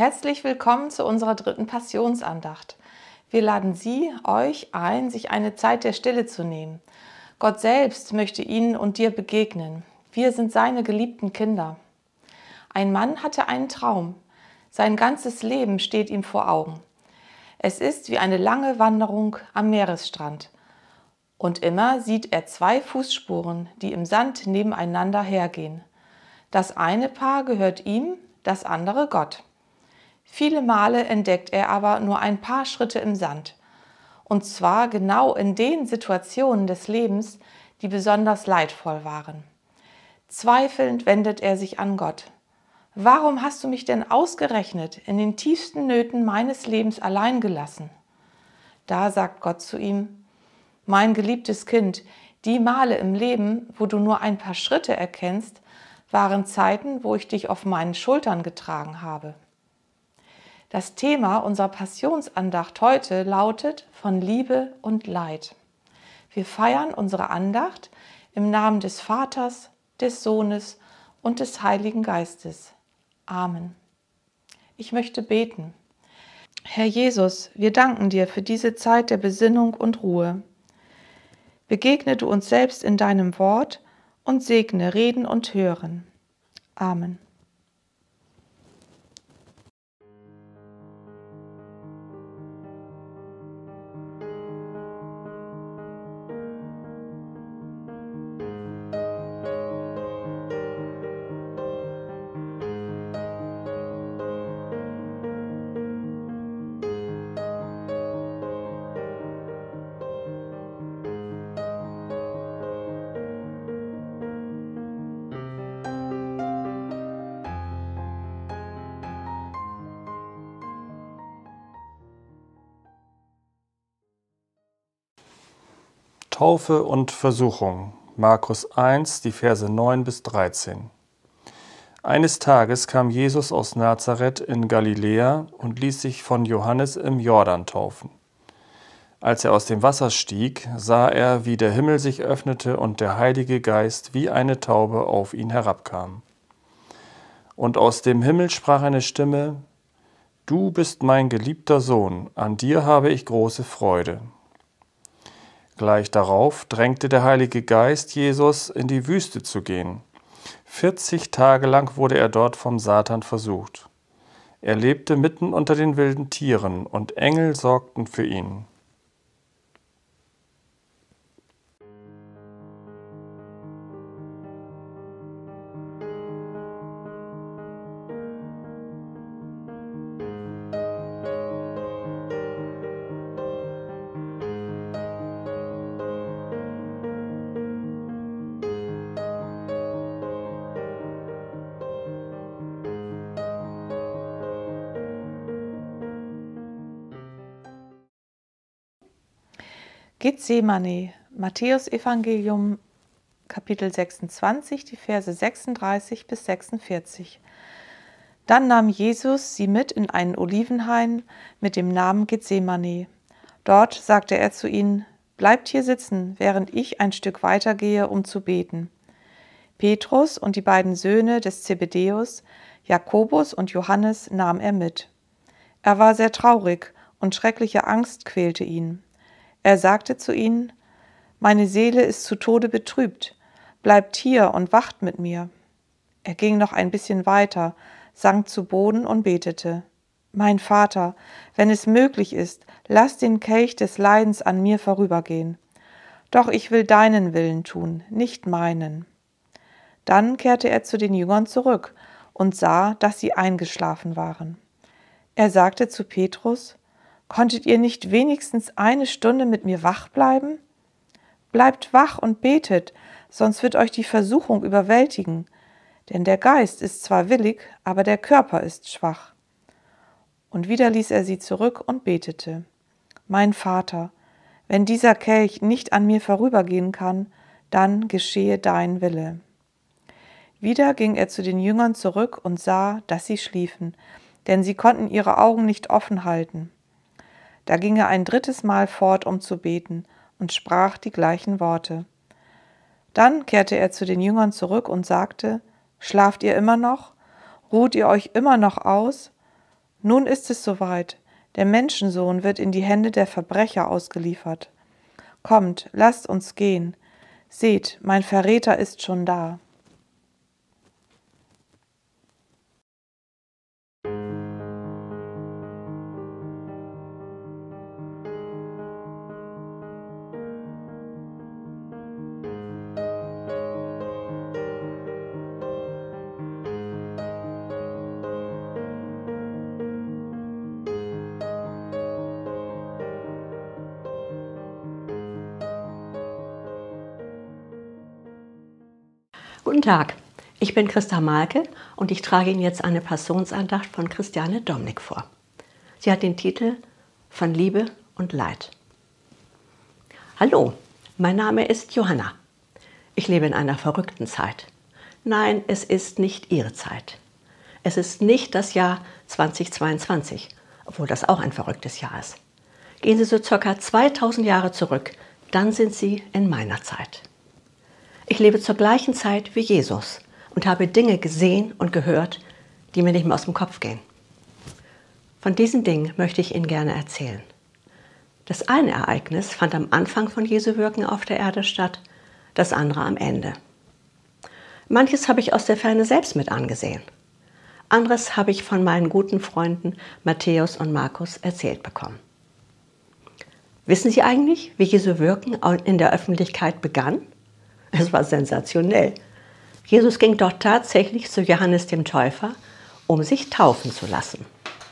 Herzlich willkommen zu unserer dritten Passionsandacht. Wir laden Sie, euch ein, sich eine Zeit der Stille zu nehmen. Gott selbst möchte Ihnen und dir begegnen. Wir sind seine geliebten Kinder. Ein Mann hatte einen Traum. Sein ganzes Leben steht ihm vor Augen. Es ist wie eine lange Wanderung am Meeresstrand. Und immer sieht er zwei Fußspuren, die im Sand nebeneinander hergehen. Das eine Paar gehört ihm, das andere Gott. Viele Male entdeckt er aber nur ein paar Schritte im Sand. Und zwar genau in den Situationen des Lebens, die besonders leidvoll waren. Zweifelnd wendet er sich an Gott. Warum hast du mich denn ausgerechnet in den tiefsten Nöten meines Lebens allein gelassen? Da sagt Gott zu ihm: Mein geliebtes Kind, die Male im Leben, wo du nur ein paar Schritte erkennst, waren Zeiten, wo ich dich auf meinen Schultern getragen habe. Das Thema unserer Passionsandacht heute lautet von Liebe und Leid. Wir feiern unsere Andacht im Namen des Vaters, des Sohnes und des Heiligen Geistes. Amen. Ich möchte beten. Herr Jesus, wir danken dir für diese Zeit der Besinnung und Ruhe. Begegne du uns selbst in deinem Wort und segne Reden und Hören. Amen. Taufe und Versuchung, Markus 1, die Verse 9 bis 13. Eines Tages kam Jesus aus Nazareth in Galiläa und ließ sich von Johannes im Jordan taufen. Als er aus dem Wasser stieg, sah er, wie der Himmel sich öffnete und der Heilige Geist wie eine Taube auf ihn herabkam. Und aus dem Himmel sprach eine Stimme: Du bist mein geliebter Sohn, an dir habe ich große Freude. Gleich darauf drängte der Heilige Geist Jesus, in die Wüste zu gehen. 40 Tage lang wurde er dort vom Satan versucht. Er lebte mitten unter den wilden Tieren, und Engel sorgten für ihn. Gethsemane, Matthäus-Evangelium, Kapitel 26, die Verse 36 bis 46. Dann nahm Jesus sie mit in einen Olivenhain mit dem Namen Gethsemane. Dort sagte er zu ihnen: Bleibt hier sitzen, während ich ein Stück weitergehe, um zu beten. Petrus und die beiden Söhne des Zebedäus, Jakobus und Johannes, nahm er mit. Er war sehr traurig und schreckliche Angst quälte ihn. Er sagte zu ihnen: Meine Seele ist zu Tode betrübt, bleibt hier und wacht mit mir. Er ging noch ein bisschen weiter, sank zu Boden und betete: Mein Vater, wenn es möglich ist, lass den Kelch des Leidens an mir vorübergehen. Doch ich will deinen Willen tun, nicht meinen. Dann kehrte er zu den Jüngern zurück und sah, dass sie eingeschlafen waren. Er sagte zu Petrus: Konntet ihr nicht wenigstens eine Stunde mit mir wach bleiben? Bleibt wach und betet, sonst wird euch die Versuchung überwältigen. Denn der Geist ist zwar willig, aber der Körper ist schwach. Und wieder ließ er sie zurück und betete: Mein Vater, wenn dieser Kelch nicht an mir vorübergehen kann, dann geschehe dein Wille. Wieder ging er zu den Jüngern zurück und sah, dass sie schliefen, denn sie konnten ihre Augen nicht offen halten. Da ging er ein drittes Mal fort, um zu beten, und sprach die gleichen Worte. Dann kehrte er zu den Jüngern zurück und sagte: Schlaft ihr immer noch? Ruht ihr euch immer noch aus? Nun ist es soweit. Der Menschensohn wird in die Hände der Verbrecher ausgeliefert. Kommt, lasst uns gehen. Seht, mein Verräter ist schon da. Guten Tag, ich bin Christa Malke und ich trage Ihnen jetzt eine Passionsandacht von Christiane Domnick vor. Sie hat den Titel Von Liebe und Leid. Hallo, mein Name ist Johanna. Ich lebe in einer verrückten Zeit. Nein, es ist nicht Ihre Zeit. Es ist nicht das Jahr 2022, obwohl das auch ein verrücktes Jahr ist. Gehen Sie so ca. 2000 Jahre zurück, dann sind Sie in meiner Zeit. Ich lebe zur gleichen Zeit wie Jesus und habe Dinge gesehen und gehört, die mir nicht mehr aus dem Kopf gehen. Von diesen Dingen möchte ich Ihnen gerne erzählen. Das eine Ereignis fand am Anfang von Jesu Wirken auf der Erde statt, das andere am Ende. Manches habe ich aus der Ferne selbst mit angesehen. Anderes habe ich von meinen guten Freunden Matthäus und Markus erzählt bekommen. Wissen Sie eigentlich, wie Jesu Wirken in der Öffentlichkeit begann? Es war sensationell. Jesus ging dort tatsächlich zu Johannes dem Täufer, um sich taufen zu lassen.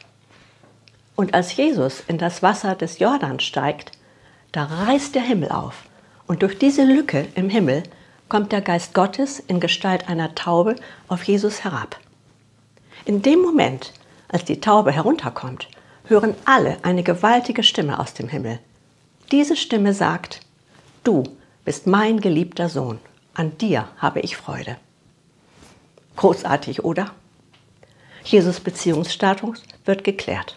Und als Jesus in das Wasser des Jordan steigt, da reißt der Himmel auf. Und durch diese Lücke im Himmel kommt der Geist Gottes in Gestalt einer Taube auf Jesus herab. In dem Moment, als die Taube herunterkommt, hören alle eine gewaltige Stimme aus dem Himmel. Diese Stimme sagt: Du bist mein geliebter Sohn, an dir habe ich Freude. Großartig, oder? Jesus' Beziehungsstatus wird geklärt.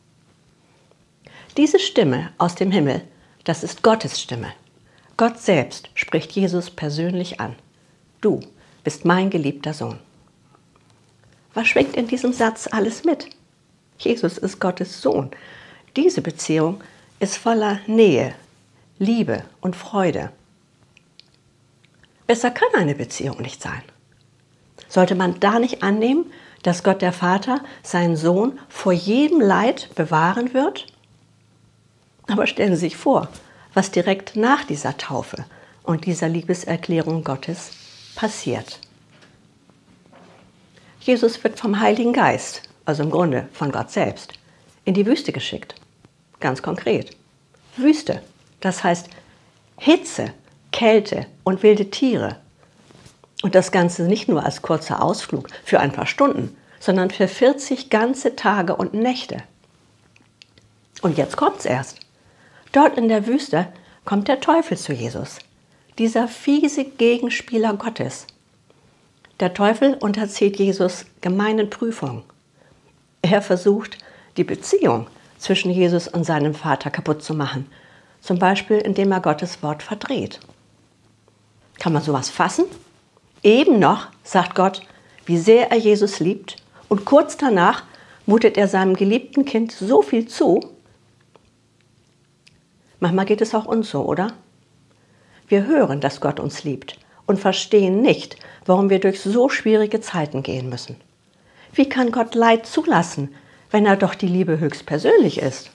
Diese Stimme aus dem Himmel, das ist Gottes Stimme. Gott selbst spricht Jesus persönlich an. Du bist mein geliebter Sohn. Was schwingt in diesem Satz alles mit? Jesus ist Gottes Sohn. Diese Beziehung ist voller Nähe, Liebe und Freude. Besser kann eine Beziehung nicht sein. Sollte man da nicht annehmen, dass Gott der Vater seinen Sohn vor jedem Leid bewahren wird? Aber stellen Sie sich vor, was direkt nach dieser Taufe und dieser Liebeserklärung Gottes passiert. Jesus wird vom Heiligen Geist, also im Grunde von Gott selbst, in die Wüste geschickt. Ganz konkret. Wüste, das heißt Hitze, Kälte und wilde Tiere. Und das Ganze nicht nur als kurzer Ausflug für ein paar Stunden, sondern für 40 ganze Tage und Nächte. Und jetzt kommt's erst. Dort in der Wüste kommt der Teufel zu Jesus, dieser fiese Gegenspieler Gottes. Der Teufel unterzieht Jesus gemeinen Prüfungen. Er versucht, die Beziehung zwischen Jesus und seinem Vater kaputt zu machen, zum Beispiel indem er Gottes Wort verdreht. Kann man sowas fassen? Eben noch sagt Gott, wie sehr er Jesus liebt, und kurz danach mutet er seinem geliebten Kind so viel zu. Manchmal geht es auch uns so, oder? Wir hören, dass Gott uns liebt und verstehen nicht, warum wir durch so schwierige Zeiten gehen müssen. Wie kann Gott Leid zulassen, wenn er doch die Liebe höchstpersönlich ist?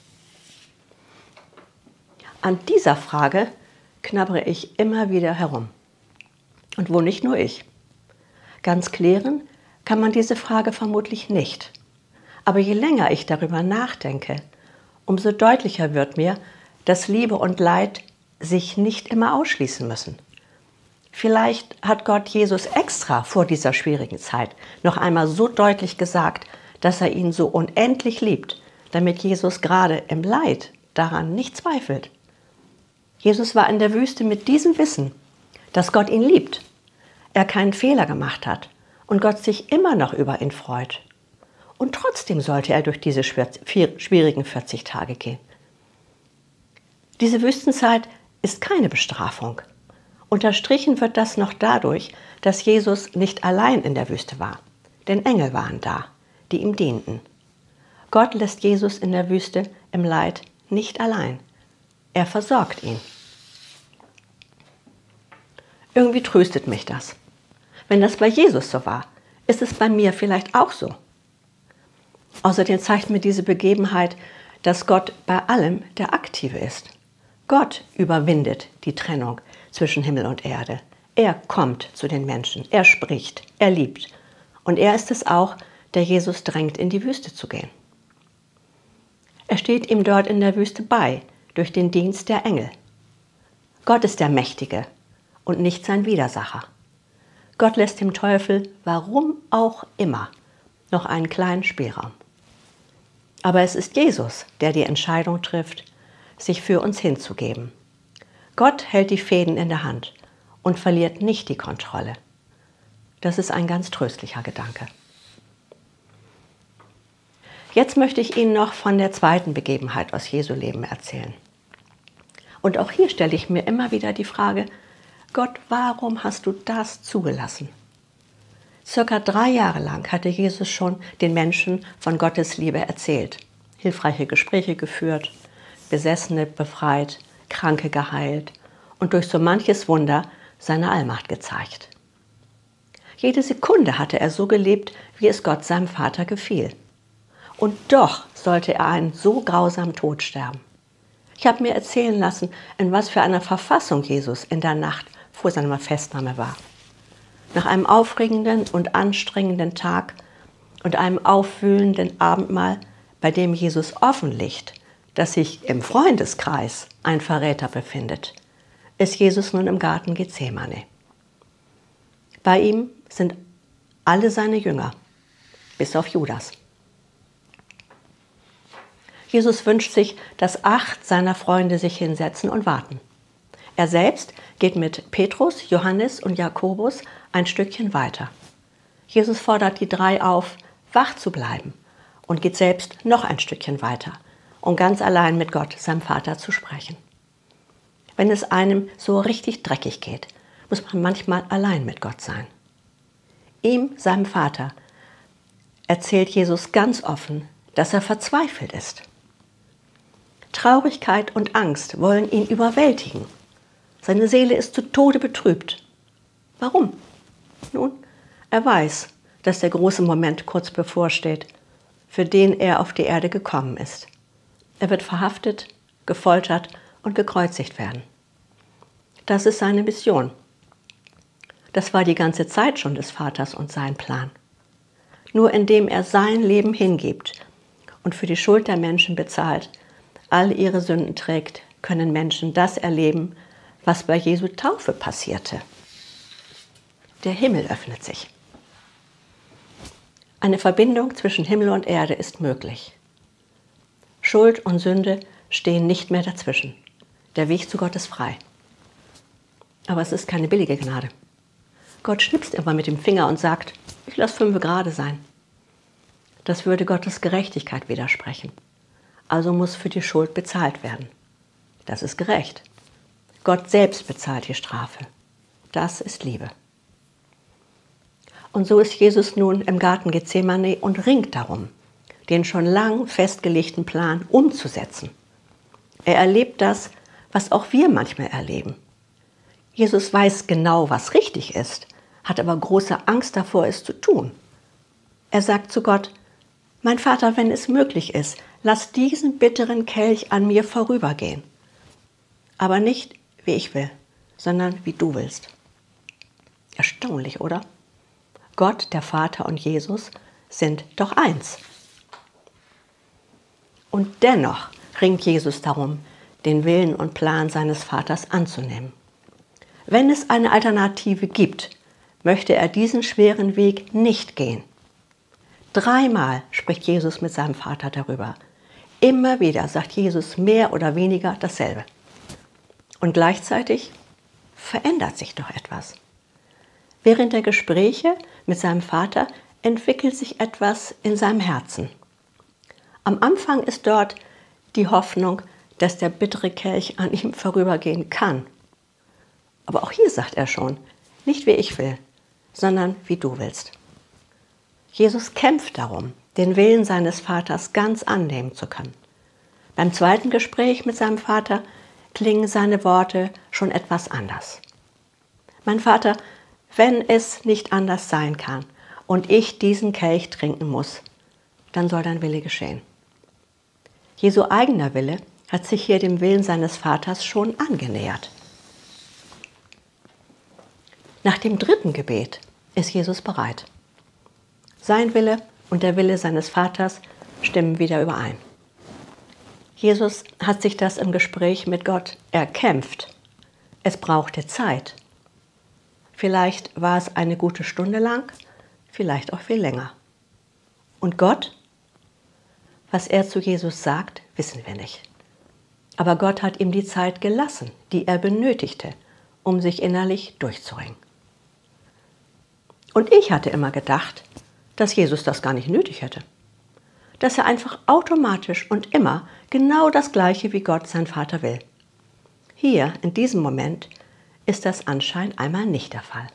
An dieser Frage knabbere ich immer wieder herum. Und wo nicht nur ich. Ganz klären kann man diese Frage vermutlich nicht. Aber je länger ich darüber nachdenke, umso deutlicher wird mir, dass Liebe und Leid sich nicht immer ausschließen müssen. Vielleicht hat Gott Jesus extra vor dieser schwierigen Zeit noch einmal so deutlich gesagt, dass er ihn so unendlich liebt, damit Jesus gerade im Leid daran nicht zweifelt. Jesus war in der Wüste mit diesem Wissen, dass Gott ihn liebt, er keinen Fehler gemacht hat und Gott sich immer noch über ihn freut. Und trotzdem sollte er durch diese schwierigen 40 Tage gehen. Diese Wüstenzeit ist keine Bestrafung. Unterstrichen wird das noch dadurch, dass Jesus nicht allein in der Wüste war, denn Engel waren da, die ihm dienten. Gott lässt Jesus in der Wüste im Leid nicht allein. Er versorgt ihn. Irgendwie tröstet mich das. Wenn das bei Jesus so war, ist es bei mir vielleicht auch so. Außerdem zeigt mir diese Begebenheit, dass Gott bei allem der Aktive ist. Gott überwindet die Trennung zwischen Himmel und Erde. Er kommt zu den Menschen, er spricht, er liebt. Und er ist es auch, der Jesus drängt, in die Wüste zu gehen. Er steht ihm dort in der Wüste bei, durch den Dienst der Engel. Gott ist der Mächtige und nicht sein Widersacher. Gott lässt dem Teufel, warum auch immer, noch einen kleinen Spielraum. Aber es ist Jesus, der die Entscheidung trifft, sich für uns hinzugeben. Gott hält die Fäden in der Hand und verliert nicht die Kontrolle. Das ist ein ganz tröstlicher Gedanke. Jetzt möchte ich Ihnen noch von der zweiten Begebenheit aus Jesu Leben erzählen. Und auch hier stelle ich mir immer wieder die Frage, Gott, warum hast du das zugelassen? Circa 3 Jahre lang hatte Jesus schon den Menschen von Gottes Liebe erzählt, hilfreiche Gespräche geführt, Besessene befreit, Kranke geheilt und durch so manches Wunder seine Allmacht gezeigt. Jede Sekunde hatte er so gelebt, wie es Gott seinem Vater gefiel. Und doch sollte er einen so grausamen Tod sterben. Ich habe mir erzählen lassen, in was für einer Verfassung Jesus in der Nacht vor seiner Festnahme war. Nach einem aufregenden und anstrengenden Tag und einem aufwühlenden Abendmahl, bei dem Jesus offenlegt, dass sich im Freundeskreis ein Verräter befindet, ist Jesus nun im Garten Gethsemane. Bei ihm sind alle seine Jünger, bis auf Judas. Jesus wünscht sich, dass 8 seiner Freunde sich hinsetzen und warten. Er selbst geht mit Petrus, Johannes und Jakobus ein Stückchen weiter. Jesus fordert die 3 auf, wach zu bleiben und geht selbst noch ein Stückchen weiter, um ganz allein mit Gott, seinem Vater, zu sprechen. Wenn es einem so richtig dreckig geht, muss man manchmal allein mit Gott sein. Ihm, seinem Vater, erzählt Jesus ganz offen, dass er verzweifelt ist. Traurigkeit und Angst wollen ihn überwältigen. Seine Seele ist zu Tode betrübt. Warum? Nun, er weiß, dass der große Moment kurz bevorsteht, für den er auf die Erde gekommen ist. Er wird verhaftet, gefoltert und gekreuzigt werden. Das ist seine Mission. Das war die ganze Zeit schon des Vaters und sein Plan. Nur indem er sein Leben hingibt und für die Schuld der Menschen bezahlt, all ihre Sünden trägt, können Menschen das erleben, was bei Jesu Taufe passierte. Der Himmel öffnet sich. Eine Verbindung zwischen Himmel und Erde ist möglich. Schuld und Sünde stehen nicht mehr dazwischen. Der Weg zu Gott ist frei. Aber es ist keine billige Gnade. Gott schnipst immer mit dem Finger und sagt, ich lasse 5 gerade sein. Das würde Gottes Gerechtigkeit widersprechen. Also muss für die Schuld bezahlt werden. Das ist gerecht. Gott selbst bezahlt die Strafe. Das ist Liebe. Und so ist Jesus nun im Garten Gethsemane und ringt darum, den schon lang festgelegten Plan umzusetzen. Er erlebt das, was auch wir manchmal erleben. Jesus weiß genau, was richtig ist, hat aber große Angst davor, es zu tun. Er sagt zu Gott, mein Vater, wenn es möglich ist, lass diesen bitteren Kelch an mir vorübergehen. Aber nicht, wie ich will, sondern wie du willst. Erstaunlich, oder? Gott, der Vater und Jesus sind doch eins. Und dennoch ringt Jesus darum, den Willen und Plan seines Vaters anzunehmen. Wenn es eine Alternative gibt, möchte er diesen schweren Weg nicht gehen. 3-mal spricht Jesus mit seinem Vater darüber. Immer wieder sagt Jesus mehr oder weniger dasselbe. Und gleichzeitig verändert sich doch etwas. Während der Gespräche mit seinem Vater entwickelt sich etwas in seinem Herzen. Am Anfang ist dort die Hoffnung, dass der bittere Kelch an ihm vorübergehen kann. Aber auch hier sagt er schon, nicht wie ich will, sondern wie du willst. Jesus kämpft darum, den Willen seines Vaters ganz annehmen zu können. Beim zweiten Gespräch mit seinem Vater klingen seine Worte schon etwas anders. Mein Vater, wenn es nicht anders sein kann und ich diesen Kelch trinken muss, dann soll dein Wille geschehen. Jesu eigener Wille hat sich hier dem Willen seines Vaters schon angenähert. Nach dem dritten Gebet ist Jesus bereit. Sein Wille und der Wille seines Vaters stimmen wieder überein. Jesus hat sich das im Gespräch mit Gott erkämpft. Es brauchte Zeit. Vielleicht war es eine gute Stunde lang, vielleicht auch viel länger. Und Gott? Was er zu Jesus sagt, wissen wir nicht. Aber Gott hat ihm die Zeit gelassen, die er benötigte, um sich innerlich durchzuringen. Und ich hatte immer gedacht, dass Jesus das gar nicht nötig hätte. Dass er einfach automatisch und immer genau das Gleiche wie Gott, sein Vater, will. Hier, in diesem Moment, ist das anscheinend einmal nicht der Fall.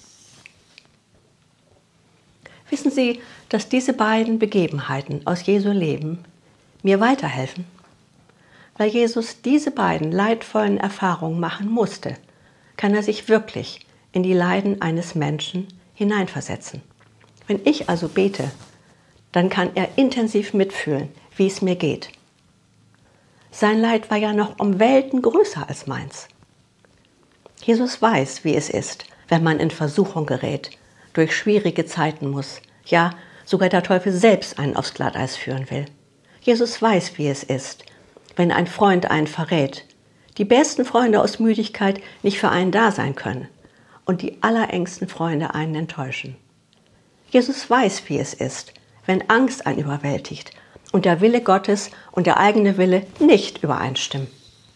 Wissen Sie, dass diese beiden Begebenheiten aus Jesu Leben mir weiterhelfen? Weil Jesus diese beiden leidvollen Erfahrungen machen musste, kann er sich wirklich in die Leiden eines Menschen hineinversetzen. Wenn ich also bete, dann kann er intensiv mitfühlen, wie es mir geht. Sein Leid war ja noch um Welten größer als meins. Jesus weiß, wie es ist, wenn man in Versuchung gerät, durch schwierige Zeiten muss, ja, sogar der Teufel selbst einen aufs Glatteis führen will. Jesus weiß, wie es ist, wenn ein Freund einen verrät, die besten Freunde aus Müdigkeit nicht für einen da sein können und die allerengsten Freunde einen enttäuschen. Jesus weiß, wie es ist, wenn Angst einen überwältigt und der Wille Gottes und der eigene Wille nicht übereinstimmen.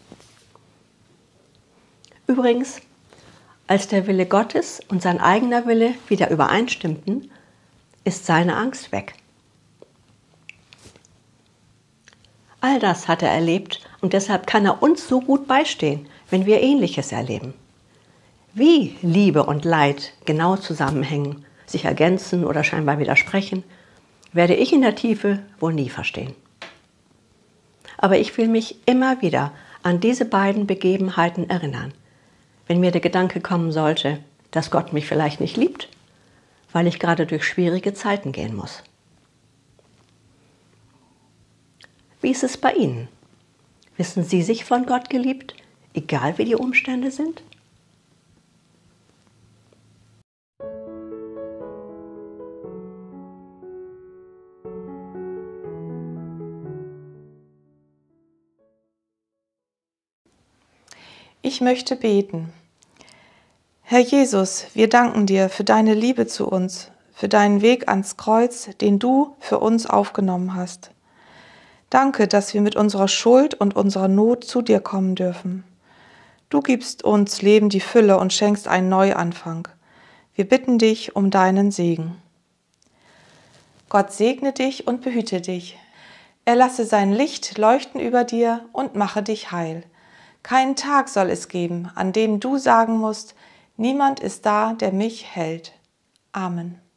Übrigens, als der Wille Gottes und sein eigener Wille wieder übereinstimmten, ist seine Angst weg. All das hat er erlebt und deshalb kann er uns so gut beistehen, wenn wir Ähnliches erleben. Wie Liebe und Leid genau zusammenhängen, sich ergänzen oder scheinbar widersprechen, werde ich in der Tiefe wohl nie verstehen. Aber ich will mich immer wieder an diese beiden Begebenheiten erinnern, wenn mir der Gedanke kommen sollte, dass Gott mich vielleicht nicht liebt, weil ich gerade durch schwierige Zeiten gehen muss. Wie ist es bei Ihnen? Wissen Sie sich von Gott geliebt, egal wie die Umstände sind? Ich möchte beten. Herr Jesus, wir danken dir für deine Liebe zu uns, für deinen Weg ans Kreuz, den du für uns aufgenommen hast. Danke, dass wir mit unserer Schuld und unserer Not zu dir kommen dürfen. Du gibst uns Leben die Fülle und schenkst einen Neuanfang. Wir bitten dich um deinen Segen. Gott segne dich und behüte dich. Er lasse sein Licht leuchten über dir und mache dich heil. Keinen Tag soll es geben, an dem du sagen musst, niemand ist da, der mich hält. Amen.